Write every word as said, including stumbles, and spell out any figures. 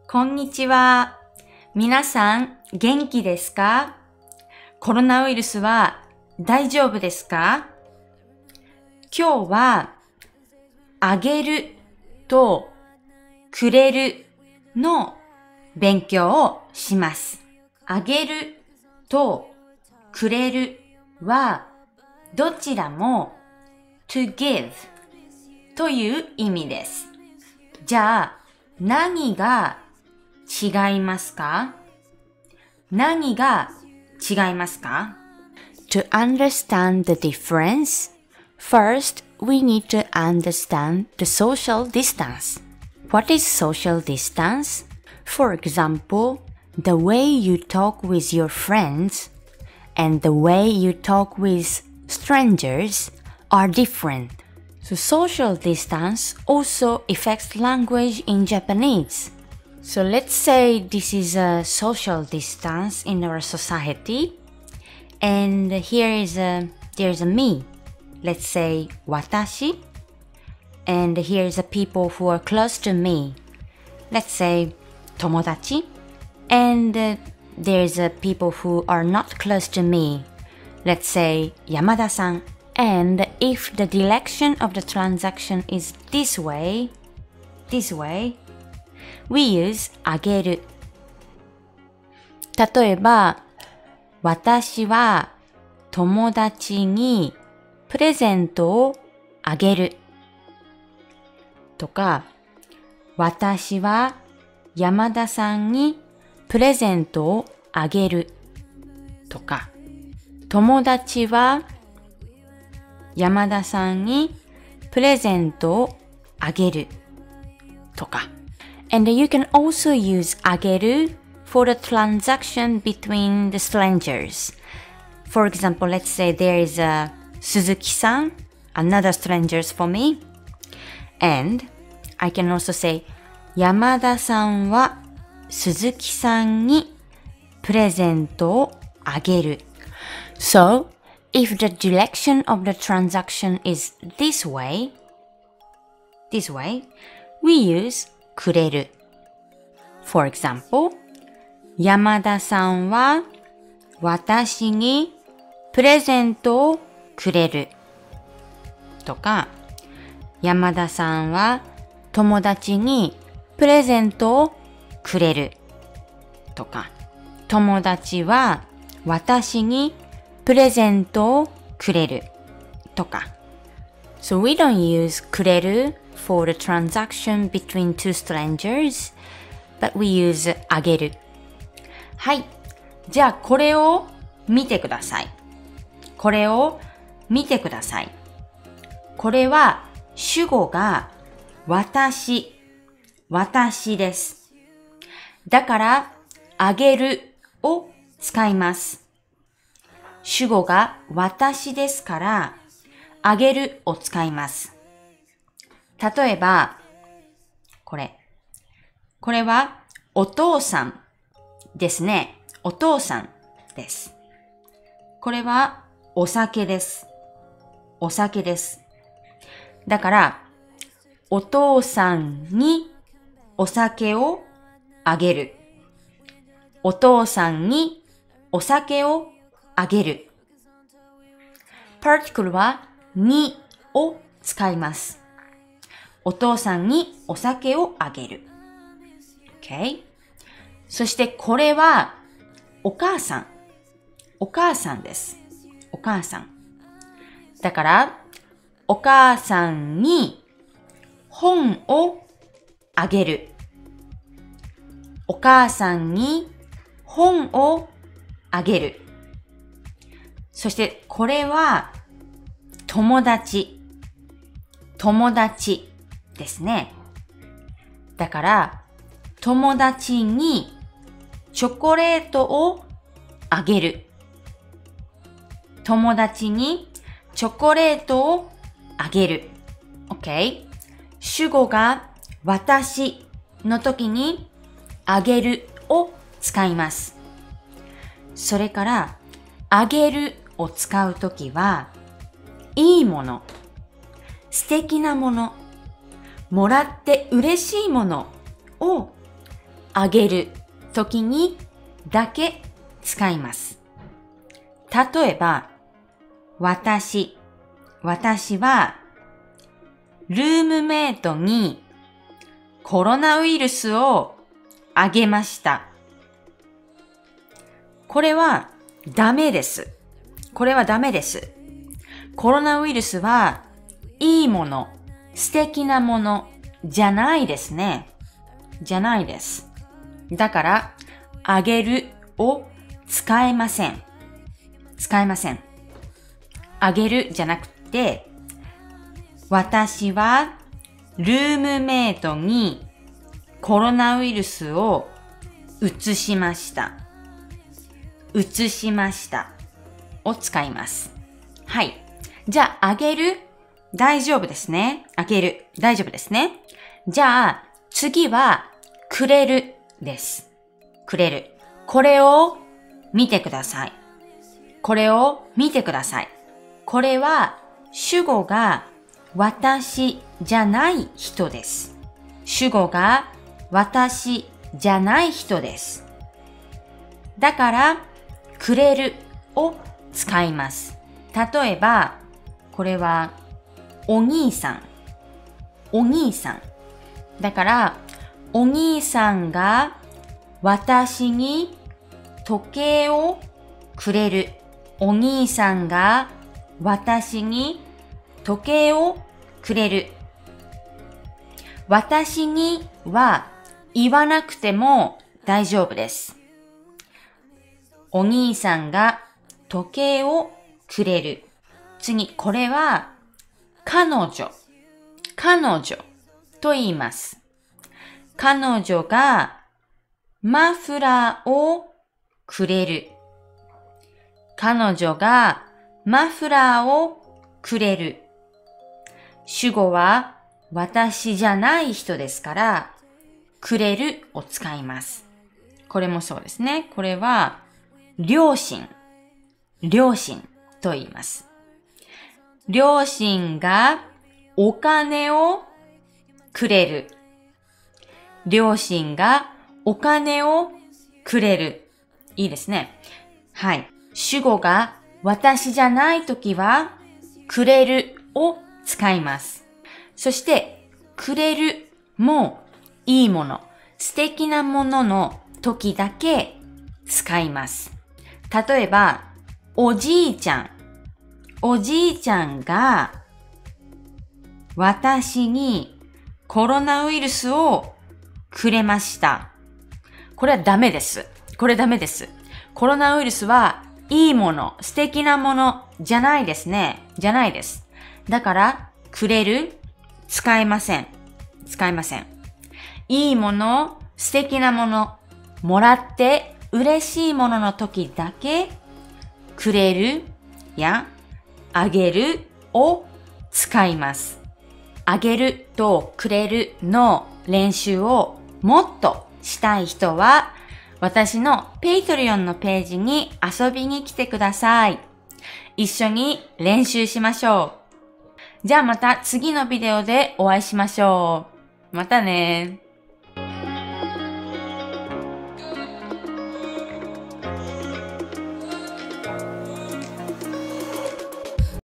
こんにちは。皆さん元気ですか？コロナウイルスは大丈夫ですか？今日はあげるとくれるの勉強をします。あげるとくれるはどちらも to give という意味です。じゃあ何が違いますか？何が違いますか？ To understand the difference, first we need to understand the social distance. What is social distance? For example, the way you talk with your friends and the way you talk with strangers are different. So social distance also affects language in Japanese. So let's say this is a social distance in our society, and here is a there's a me. Let's say watashi, and here is a people who are close to me. Let's say tomodachi, and uh, there's a people who are not close to me. Let's say Yamada-san. And if the direction of the transaction is this way, this way,We use あげる。例えば、私は友達にプレゼントをあげる。とか、私は山田さんにプレゼントをあげる。とか、友達は山田さんにプレゼントをあげる。とか。And you can also use あげる for the transaction between the strangers. For example, let's say there is a Suzuki-san, another strangers for me. And I can also say 山田さんは鈴木さんにプレゼントをあげる。So, if the direction of the transaction is this way, this way, we useくれる。For example, 山田さんは私にプレゼントをくれる。とか、山田さんは友達にプレゼントをくれる。とか、友達は私にプレゼントをくれる。とか。So we don't use くれるfor the transaction between two strangers, but we use あげる。 はい。じゃあこれを見てください。これを見てください。これは主語が私、私です。だからあげるを使います。主語が私ですからあげるを使います。例えば、これ。これはお父さんですね。お父さんです。これはお酒です。お酒です。だから、お父さんにお酒をあげる。お父さんにお酒をあげる。particle はにを使います。お父さんにお酒をあげる。Okay? そしてこれはお母さん。お母さんです。お母さん。だから、お母さんに本をあげる。お母さんに本をあげる。そしてこれは友達。友達ですね。だから、友達にチョコレートをあげる。友達にチョコレートをあげる。OK? 主語が私の時にあげるを使います。それから、あげるを使うときは、いいもの、素敵なもの、もらって嬉しいものをあげる時にだけ使います。例えば、私、私は、ルームメイトにコロナウイルスをあげました。これはダメです。これはダメです。コロナウイルスはいいもの、素敵なものじゃないですね。じゃないです。だから、あげるを使えません。使えません。あげるじゃなくて、私はルームメイトにコロナウイルスを移しました。移しましたを使います。はい。じゃあ、あげる大丈夫ですね。あげる大丈夫ですね。じゃあ、次はくれるです。くれる。これを見てください。これを見てください。これは主語が私じゃない人です。主語が私じゃない人です。だから、くれるを使います。例えば、これはお兄さん。お兄さん。だから、お兄さんが私に時計をくれる。お兄さんが私に時計をくれる。私には言わなくても大丈夫です。お兄さんが時計をくれる。次、これは彼女。彼女と言います。彼女がマフラーをくれる。彼女がマフラーをくれる。主語は私じゃない人ですから、くれるを使います。これもそうですね。これは両親。両親と言います。両親がお金をくれる。両親がお金をくれる。いいですね。はい。主語が私じゃないときは、くれるを使います。そして、くれるもいいもの、素敵なものの時だけ使います。例えば、おじいちゃん。おじいちゃんが私にコロナウイルスをくれました。これはダメです。これダメです。コロナウイルスはいいもの、素敵なものじゃないですね。じゃないです。だから、くれる、使えません。使えません。いいもの、素敵なもの、もらって嬉しいものの時だけ、くれるやあげるを使います。あげるとくれるの練習をもっとしたい人は、私のPatreonのページに遊びに来てください。一緒に練習しましょう。じゃあまた次のビデオでお会いしましょう。またね。